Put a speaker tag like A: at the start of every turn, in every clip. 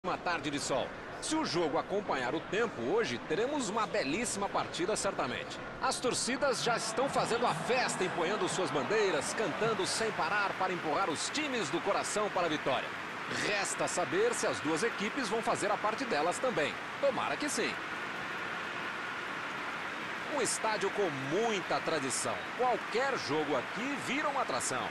A: Uma tarde de sol. Se o jogo acompanhar o tempo hoje, teremos uma belíssima partida certamente. As torcidas já estão fazendo a festa, empunhando suas bandeiras, cantando sem parar para empurrar os times do coração para a vitória. Resta saber se as duas equipes vão fazer a parte delas também. Tomara que sim. Um estádio com muita tradição. Qualquer jogo aqui vira uma atração.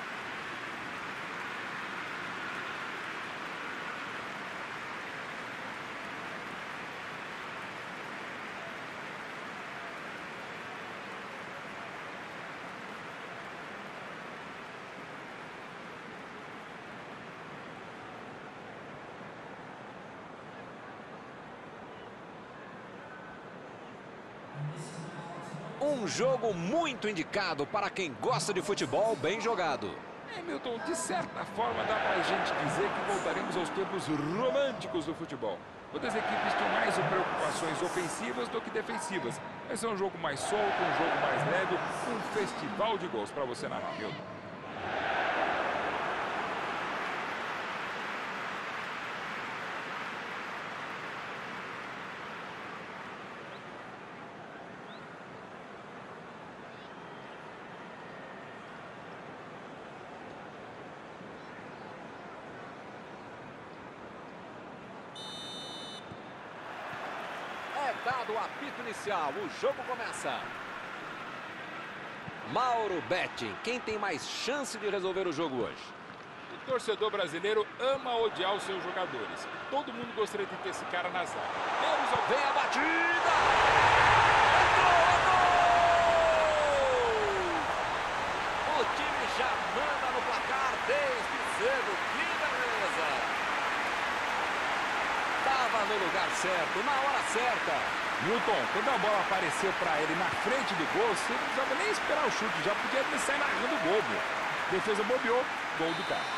A: Um jogo muito indicado para quem gosta de futebol bem jogado.
B: Milton, de certa forma dá pra gente dizer que voltaremos aos tempos românticos do futebol. Todas as equipes tinham mais preocupações ofensivas do que defensivas. Vai ser um jogo mais solto, um jogo mais leve, um festival de gols para você narrar, Milton.
A: Dado o apito inicial, o jogo começa. Mauro Betting, quem tem mais chance de resolver o jogo hoje?
B: O torcedor brasileiro ama odiar os seus jogadores. Todo mundo gostaria de ter esse cara na zaga.
A: Vem a batida! O time já manda no placar desde cedo. Que beleza! Estava no lugar certo, na hora certa.
B: Milton, quando a bola apareceu para ele na frente do gol, você não precisava nem esperar o chute, já podia sair narrando o gol. Defesa bobeou, gol do cara.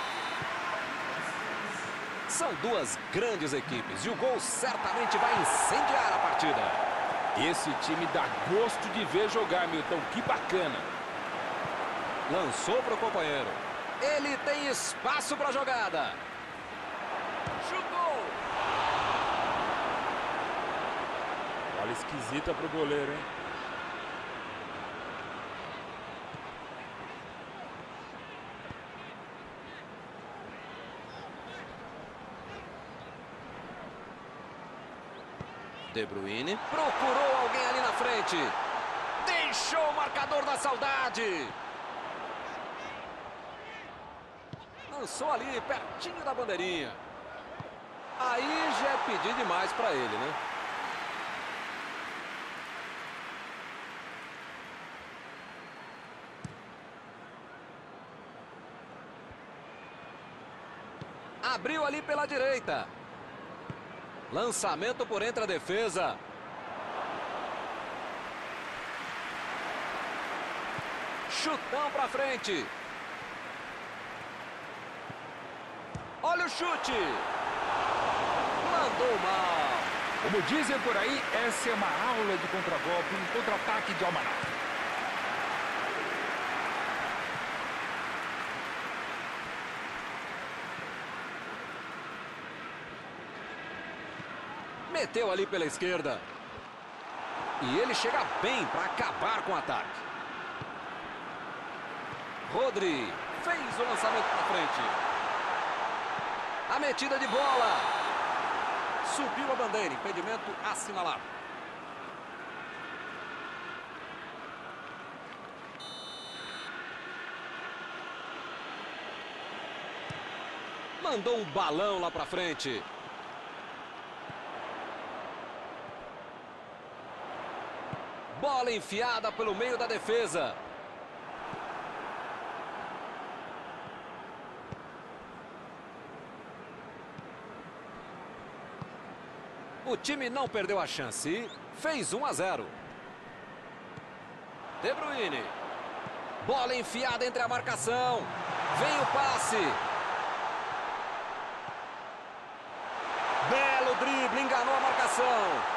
A: São duas grandes equipes e o gol certamente vai incendiar a partida.
B: Esse time dá gosto de ver jogar, Milton, que bacana.
A: Lançou para o companheiro. Ele tem espaço para a jogada. Chutou!
B: Bola esquisita pro goleiro, hein?
A: De Bruyne procurou alguém ali na frente. Deixou o marcador da saudade. Lançou ali pertinho da bandeirinha. Aí já é pedir demais para ele, né? Abriu ali pela direita. Lançamento por entre a defesa. Chutão pra frente. Olha o chute. Mandou mal.
B: Como dizem por aí, essa é uma aula de contragolpe, um contra-ataque de almanac.
A: Meteu ali pela esquerda. E ele chega bem para acabar com o ataque. Rodri fez o lançamento para frente. A metida de bola. Subiu a bandeira, impedimento assinalado. Mandou um balão lá para frente. Bola enfiada pelo meio da defesa. O time não perdeu a chance e fez 1-0. De Bruyne. Bola enfiada entre a marcação. Vem o passe. Belo drible, enganou a marcação.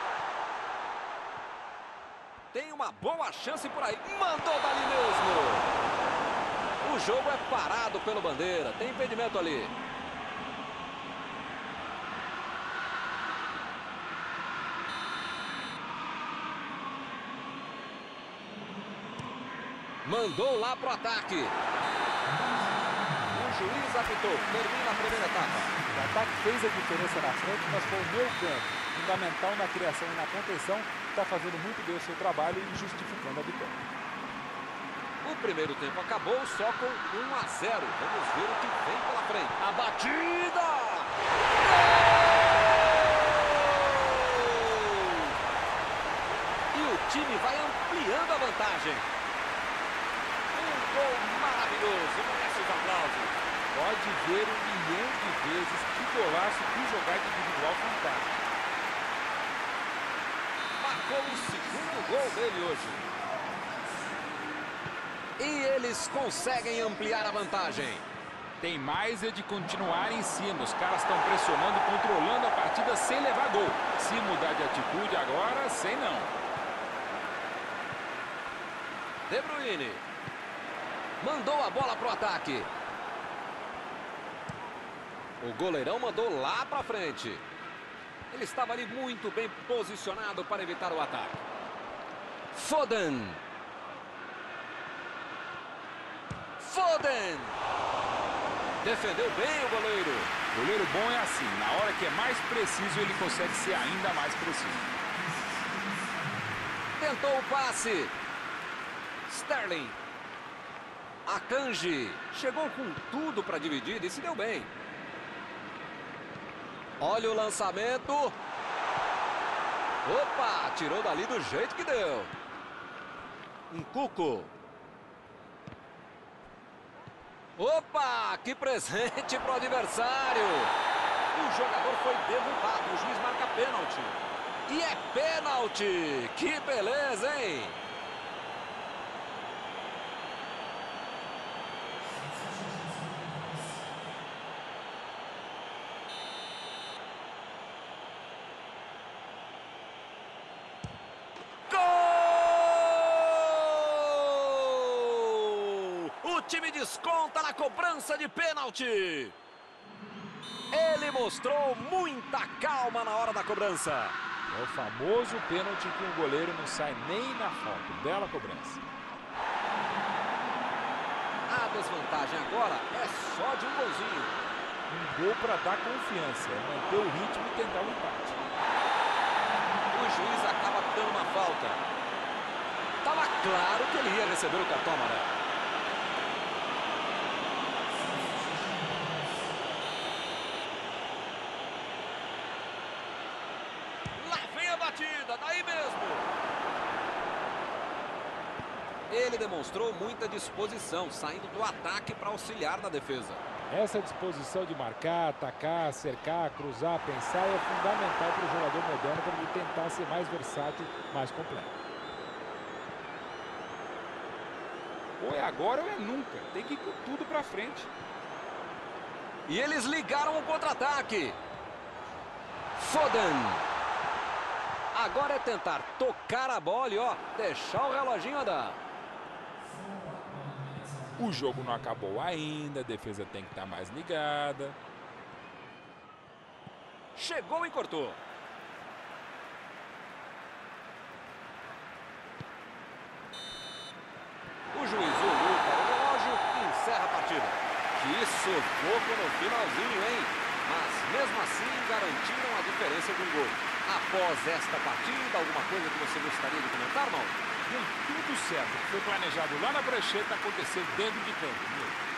A: Tem uma boa chance por aí. Mandou dali mesmo. O jogo é parado pelo bandeira. Tem impedimento ali. Mandou lá pro ataque. O juiz apitou. Termina a primeira etapa.
C: O ataque fez a diferença na frente, mas foi o meio campo, fundamental na criação e na contenção, está fazendo muito bem o seu trabalho e justificando a vitória.
A: O primeiro tempo acabou só com 1-0. Vamos ver o que vem pela frente. A batida! Gol! E o time vai ampliando a vantagem. Um gol maravilhoso. Merece os aplausos.
B: Pode ver 1 milhão de vezes que golaço, que jogada individual fantástica.
A: Marcou o segundo gol dele hoje. E eles conseguem ampliar a vantagem.
B: Tem mais é de continuar em cima. Os caras estão pressionando, controlando a partida sem levar gol. Se mudar de atitude agora, sem não.
A: De Bruyne. Mandou a bola pro ataque. O goleirão mandou lá pra frente. Ele estava ali muito bem posicionado para evitar o ataque. Foden. Foden. Defendeu bem o goleiro.
B: Goleiro bom é assim. Na hora que é mais preciso, ele consegue ser ainda mais preciso.
A: Tentou o passe. Sterling. Akanji. Chegou com tudo para dividir e se deu bem. Olha o lançamento. Opa, tirou dali do jeito que deu. Nkunku. Opa, que presente para o adversário. O jogador foi derrubado, o juiz marca pênalti. E é pênalti. Que beleza, hein? O time desconta na cobrança de pênalti. Ele mostrou muita calma na hora da cobrança.
C: É o famoso pênalti que o goleiro não sai nem na falta. Bela cobrança.
A: A desvantagem agora é só de um golzinho.
C: Um gol para dar confiança, manter o ritmo e tentar o empate.
A: O juiz acaba dando uma falta. Estava claro que ele ia receber o cartão amarelo. Daí mesmo. Ele demonstrou muita disposição, saindo do ataque para auxiliar na defesa.
C: Essa disposição de marcar, atacar, cercar, cruzar, pensar é fundamental para o jogador moderno para ele tentar ser mais versátil, mais completo.
B: Ou é agora ou é nunca. Tem que ir com tudo para frente.
A: E eles ligaram o contra-ataque. Foden. Agora é tentar tocar a bola e, ó, deixar o reloginho andar.
B: O jogo não acabou ainda, a defesa tem que estar mais ligada.
A: Chegou e cortou. O juiz olhou para o relógio e encerra a partida. Que sufoco no finalzinho, hein? Mas mesmo assim garantiram a diferença de um gol. Após esta partida, alguma coisa que você gostaria de comentar, Mauro?
B: Deu tudo certo. Foi planejado lá na prancheta, aconteceu dentro de campo.